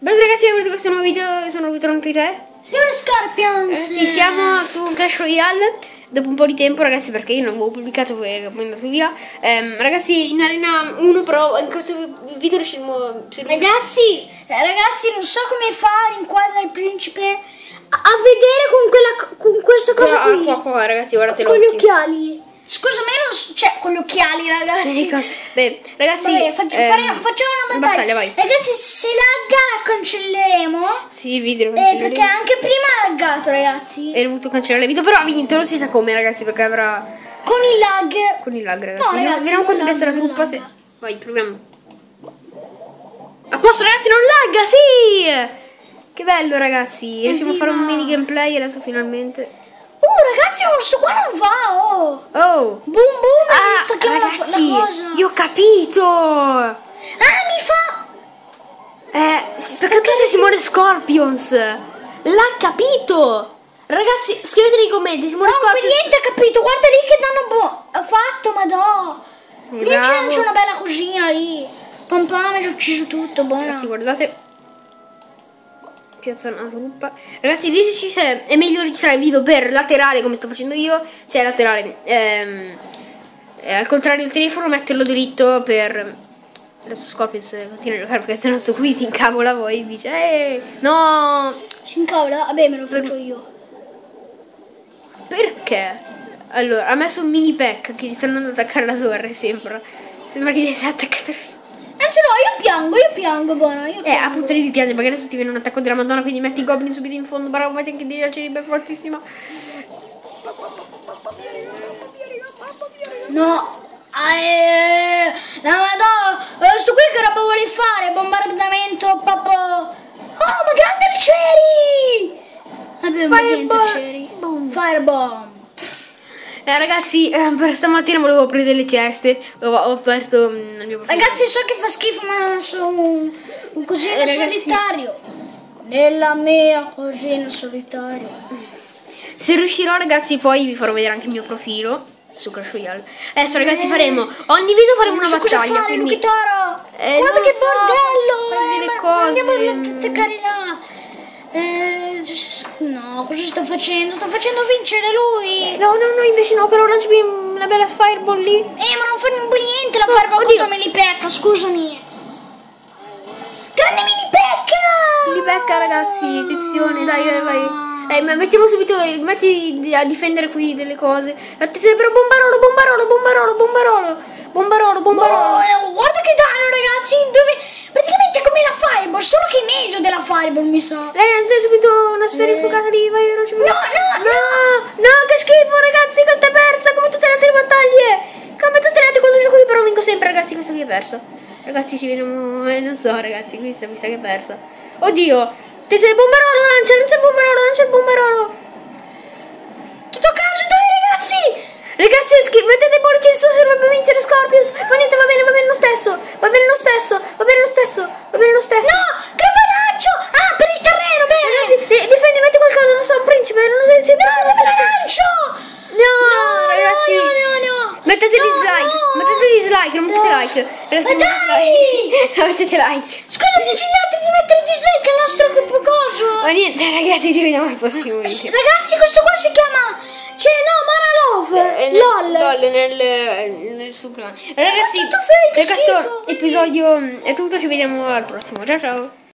Beh ragazzi, avete questo nuovo video, sono ritornato di te. Siamo Scorpions. Sì, siamo su Clash Royale dopo un po' di tempo ragazzi, perché io non avevo pubblicato poi ero andato via. Ragazzi, in Arena 1 però in questo video riusciremo... Ragazzi, non so come fare inquadra il principe a vedere con questa cosa qui. Qua, ragazzi, guardate con gli occhiali. Scusa, ma io non so, cioè con gli occhiali, ragazzi. Beh, ragazzi, vabbè, facciamo una battaglia. Vai. Ragazzi, se lagga cancelleremo. Sì, il video lo cancelleremo. Perché anche prima ha laggato, ragazzi. E dovuto cancellare il video, però ha vinto, non si sa come, ragazzi, perché avrà... Con il lag. Con il lag, ragazzi. No, ragazzi, vediamo quanto piazza la truppa. Vai, proviamo. A posto, ragazzi, non lagga, sì! Che bello, ragazzi. Riusciamo a fare un mini gameplay adesso, finalmente. Ragazzi, questo qua non va, Oh! Boom boom, tocchiamo ragazzi, la cosa. Io ho capito! Mi fa... perché tu sei Simone Scorpions? L'ha capito! Ragazzi, scrivete nei commenti, Simone Scorpions... No, niente ha capito, guarda lì che danno ha fatto, madò! Lì c'è una bella cosina lì. Pam pam, ci ho ucciso tutto, buono. Ragazzi, guardate... Piazza una truppa. Ragazzi, diteci se è meglio registrare il video per laterale come sto facendo io. Se è laterale al contrario del telefono, metterlo dritto per... Adesso Scorpions continua a giocare perché se non sto qui si incavola, voi dice no, si incavola? Vabbè, me lo faccio io. Perché? Allora, ha messo un mini pack che gli sta andando ad attaccare la torre. Sembra che gli sia attaccato. Anzi no, io piango, buono, io piango. Appunto devi piangere perché adesso ti viene un attacco della Madonna, quindi metti i goblin subito in fondo, bravo, metti anche dei ceribè fortissima. No. La Madonna, sto qui che roba vuole fare? Bombardamento, papà. Oh, ma grande arcieri! Vabbè, arcieri. Firebomb. Ragazzi, per stamattina volevo aprire delle ceste. Ho aperto il mio profilo. Ragazzi, so che fa schifo, ma sono un cosino solitario. Nella mia cosina solitario. Se riuscirò, ragazzi, poi vi farò vedere anche il mio profilo su Clash Royale. Adesso, ragazzi, faremo ogni video faremo una battaglia. Fare, quindi... Guarda che bordello! Andiamo a attaccare là. No, cosa sto facendo? Sto facendo vincere lui. No, invece no, però lanciami una bella fireball lì. Ma non fa niente la fireball contro me li pecca, scusami. Grande mini pecca! Mini pecca, ragazzi, attenzione, dai, vai. Ma mettiamo subito, metti a difendere qui delle cose. Attenzione, però bombarolo. Guarda che danno, ragazzi, praticamente è come la fireball, solo che è meglio della fireball, mi sa. Lancia subito una sfera infuocata lì, vai, No, che schifo, ragazzi, questa è persa, come tutte le altre battaglie. Come tutte le altre quando gioco io, però vinco sempre, ragazzi, questa qui è persa. Ragazzi, ci vediamo, non so, ragazzi, questa mi sa che è persa. Oddio, lancia il bombarolo. Tutto a caso, dai, ragazzi. Ragazzi, mettete pollice in su se dovrebbe vincere Scorpions. Ma niente, va bene lo stesso. Va bene lo stesso. No, grappalaggio. Per il terreno, bene. Ragazzi, difendi, metti qualcosa, non so, un principe. No, dove la lancio? No, ragazzi. No. Mettete dislike. Mettete dislike, non mettete like. Ragazzi, ma dai. mettete like. Scusa, decidiate di mettere dislike al nostro coso. Ma niente, ragazzi, ci vediamo al prossimo video. Ragazzi, questo qua si chiama... LOL nel suo clan. Ragazzi, questo episodio è tutto, ci vediamo al prossimo. Ciao.